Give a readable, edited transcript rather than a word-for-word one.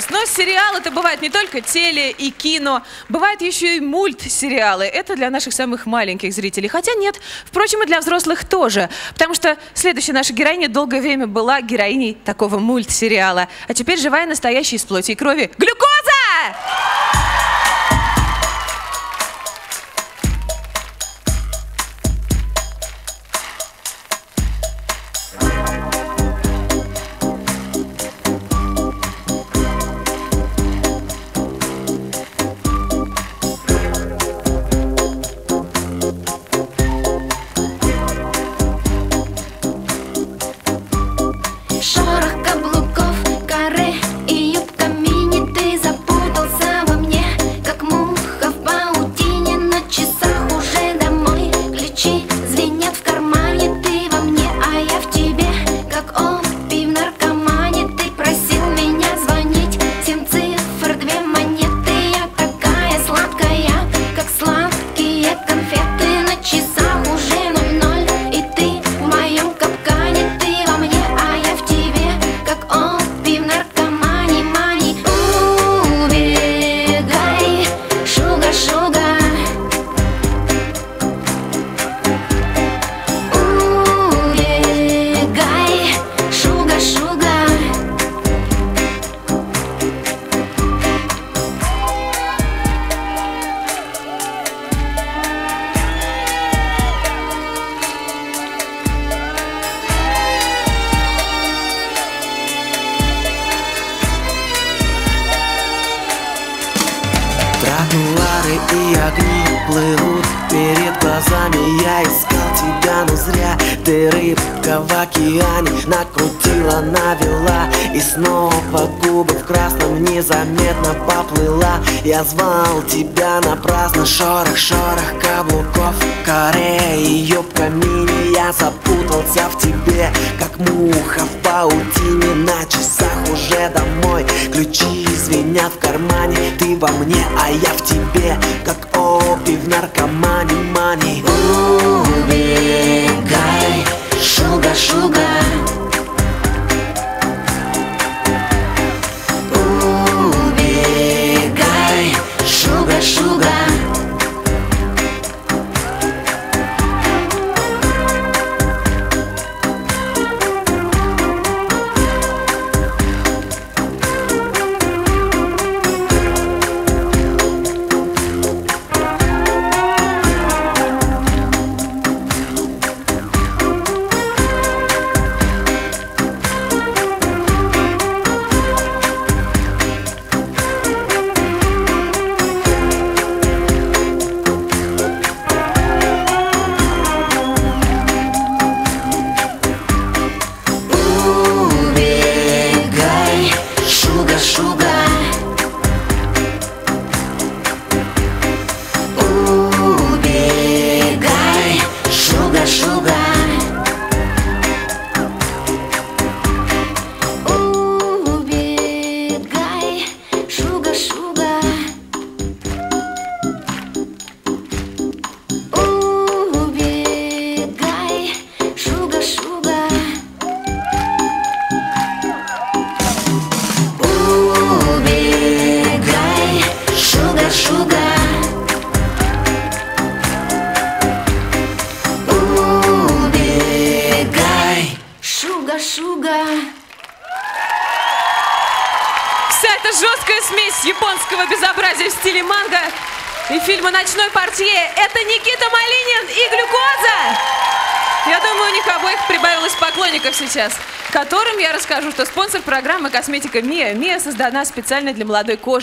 Но сериалы это бывает не только теле и кино, бывают еще и мультсериалы. Это для наших самых маленьких зрителей. Хотя нет, впрочем, и для взрослых тоже. Потому что следующая наша героиня долгое время была героиней такого мультсериала. А теперь живая, настоящая, из плоти и крови. Глюкоза! Шорох каблуков, каре и юбка мини. Ты запутался во мне, как муха в паутине. На часах уже домой, ключи звенят в кармане. Ты во мне, а я в тебе, как опий в наркомане. Ты просил меня звонить, 7 цифр, 2 монеты. Я такая сладкая, как сладкие конфеты. На часах уже 00, и ты в моем капкане. Ты во мне, а я в тебе, как опий в наркомане. Мани, убегай, шуга, шуга. Убегай, шуга, шуга. Тротуары и огни плывут перед глазами. Я искал тебя, но зря. Ты рыбка в океане, накрутила, навела. И снова губы в красном незаметно поплыла. Я звал тебя напрасно. Шорох, шорох каблуков, каре и юбка мини. Я запутался в тебе, как муха в паутине. На часах уже домой, ключи звенят в кармане. Ты во мне, а я в тебе, как опий в наркомане. Мани, убегай, шуга, шуга. Убегай, шуга, шуга. Шуга. Вся эта жесткая смесь японского безобразия в стиле манго и фильма «Ночной портье» — это Никита Малинин и Глюкоза! Я думаю, у них обоих прибавилось поклонников сейчас, которым я расскажу, что спонсор программы косметика Миа. Миа создана специально для молодой кожи.